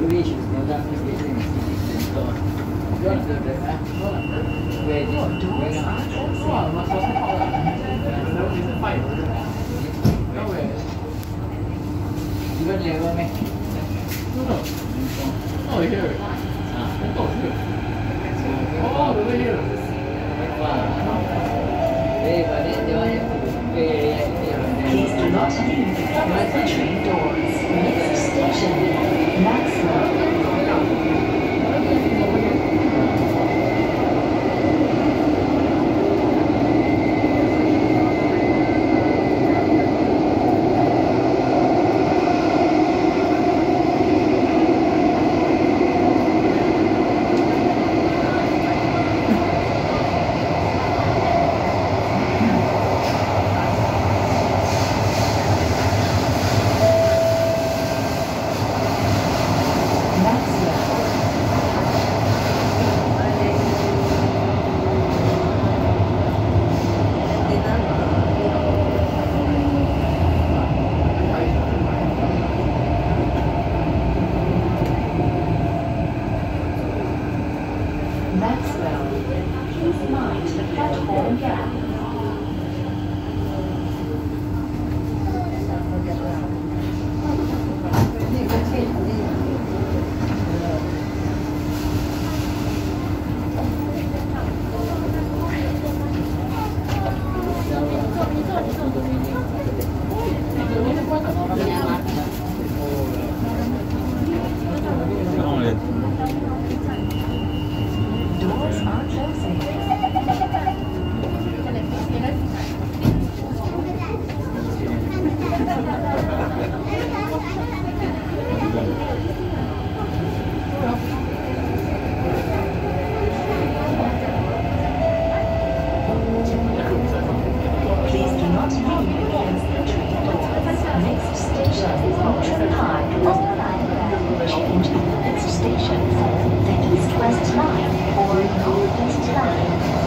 Please do not leave the train doors. Next station, Maxwell. Please mind the platform gap. Doors are closing. Please do not lean against the train doors. Next station is Ocean Park, Overland. Change at the next station for the East-West Line or North-East Line.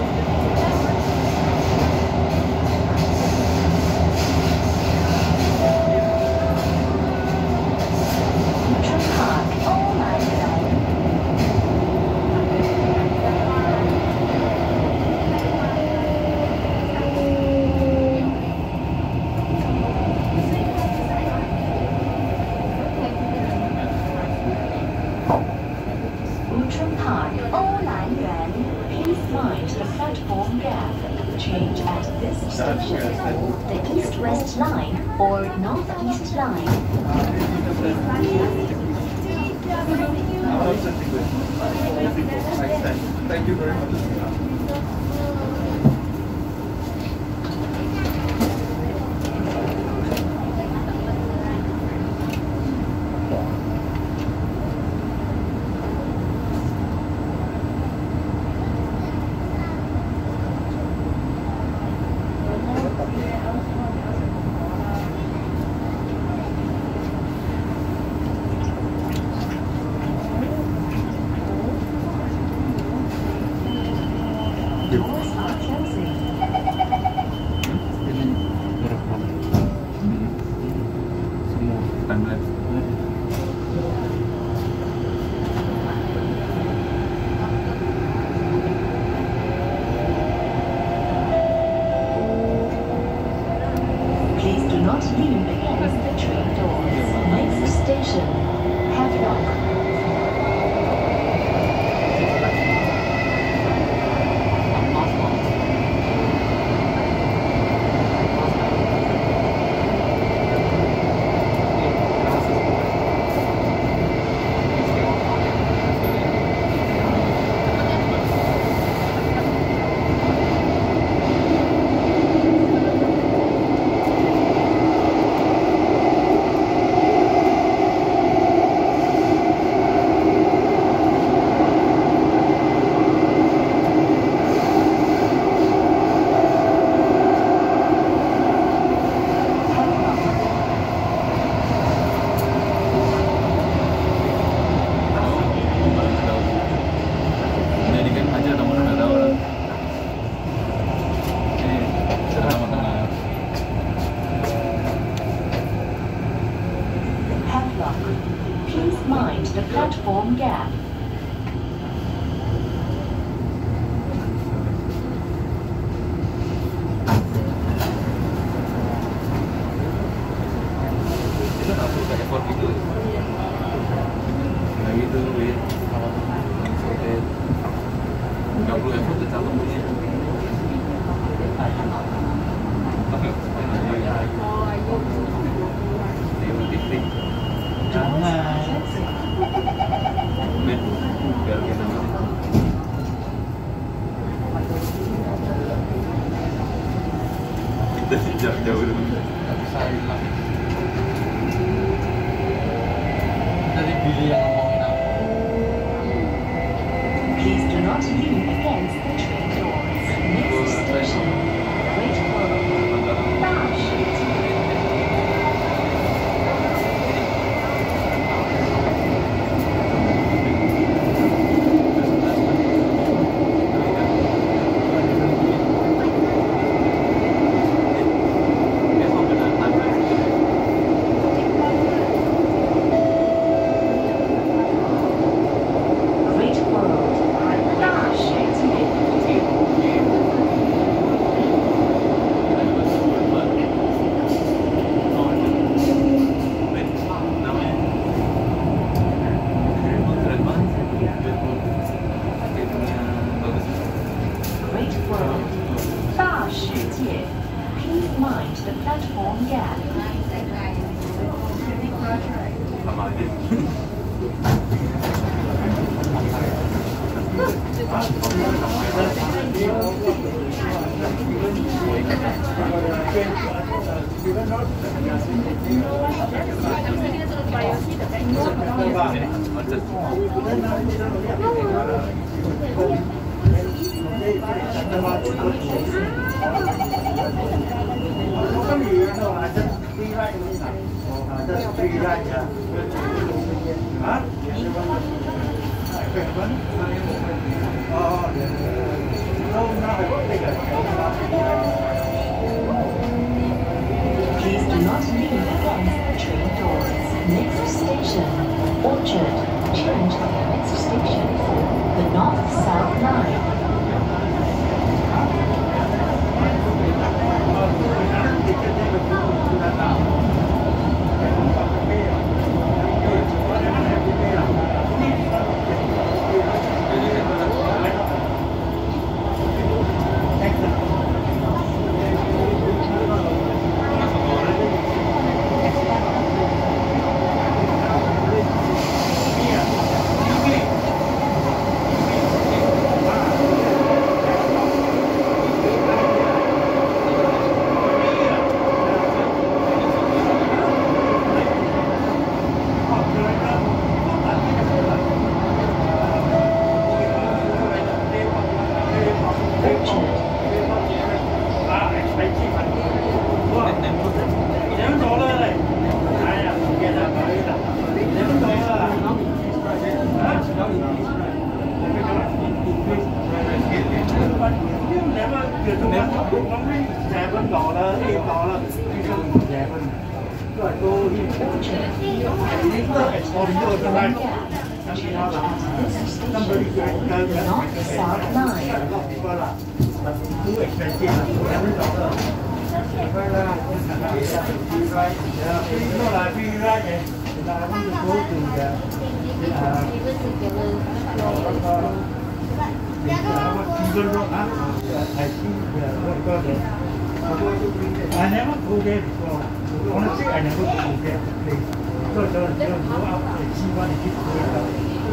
Please mind the platform gap. Change at this station for the East-West Line or North-East Line. Thank you very much. mind the platform gap. Itu langsung ke effort gitu. Kayak gitu, Win. Kalau sampai 30 effort udah cakep punya. Jangan. Win, biar kita kita sih jauh dulu. Tapi saya bilang dari Billy yang ngomongin aku. Please do not lean against the train doors. Next station, Great World. 大世界。Great World. 大世界。Great World. 大世界。Please mind the platform gap. Sama aja. Please do not lean against the train doors. Next station, Orchard. Change the next station for the North-South Line. North-South Line. I never go there before. Honestly, I never go there. So the go up and see what it is going on.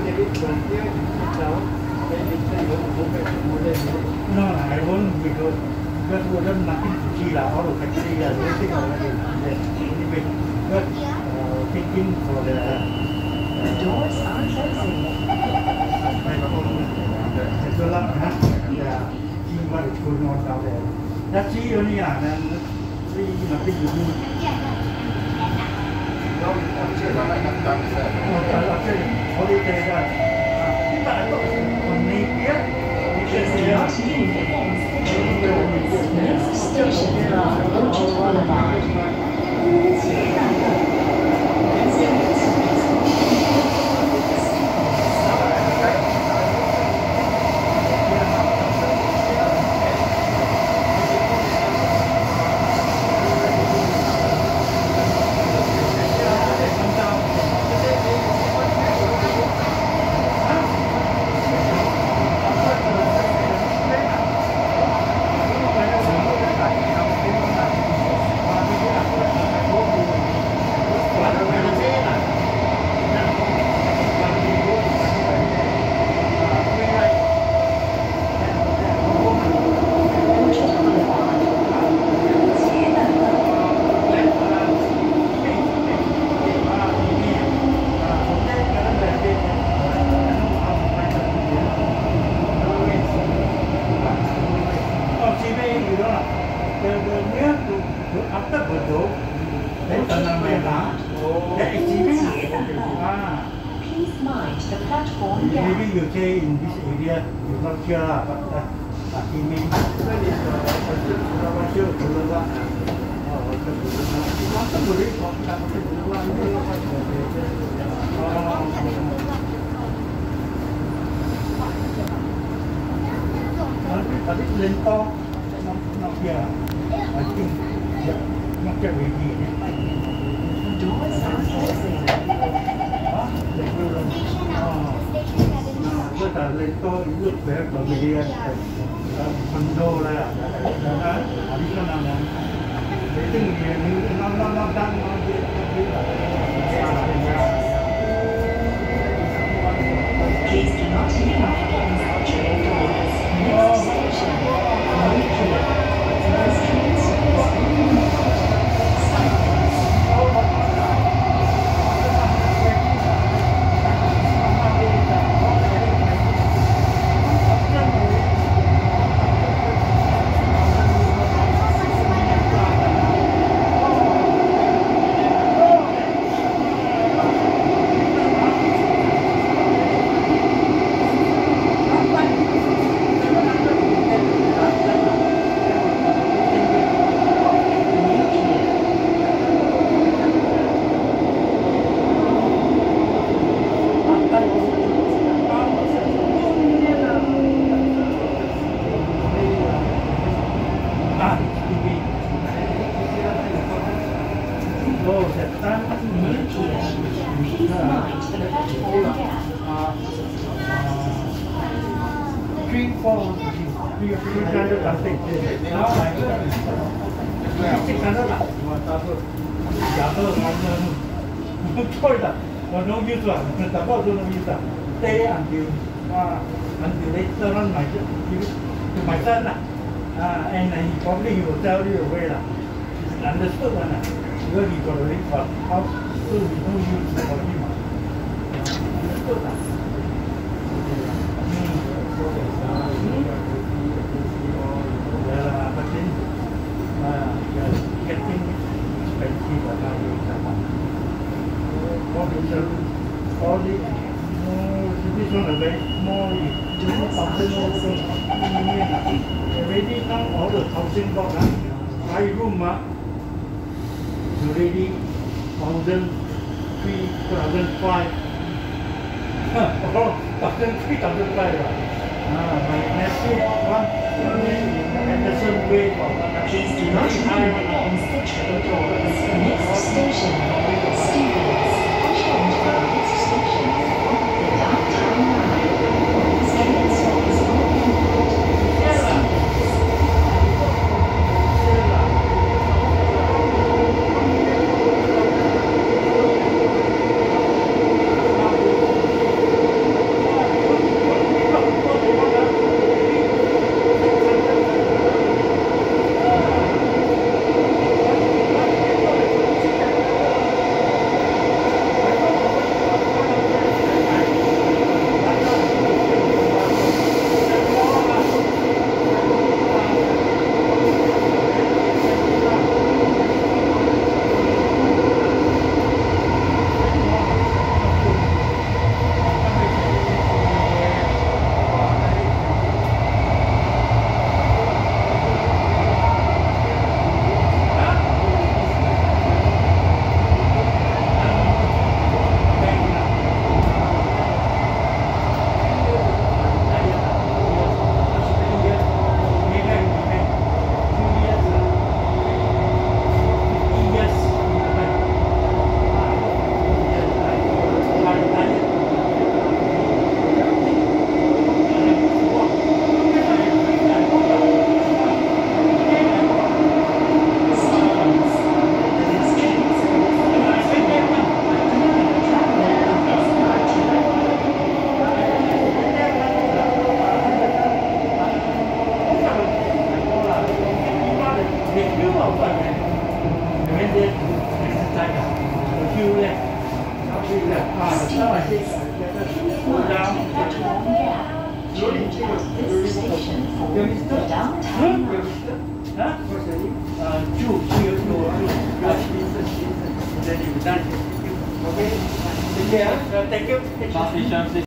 No, I won't because there's nothing to see out of factory. Everything already there. Anyway, but thinking for the The doors are closing. so long, yeah, see what is going on down there. That's see only and see nothing to do. Please do not lean against the train doors. Next station, Orchard Boulevard. mind the platform gap. Maybe you say in this area, you're not sure, but he means but it's Lentor, not here. I think not get ready. Doors are closing. Rất là lên tôi lúc bé ở bên phần đô là ở đi nó nằm để từng người nó đang Please do not leave against the train doors. Next station, Montreal. This train service will be stay until later on my son and he probably he will tell you away It's understood because he got already for how so we don't use for him understood but then getting expensive all the this one a very small, 2,000 also. Already now all the housing block, 5 room, already 1,300, 1,500. Oh, 3,500. My nephew, one Anderson Way for Please do not leave against the train doors. Next station, Stevens. Change for the next station. The downtown line. Second service will be Thank you. Station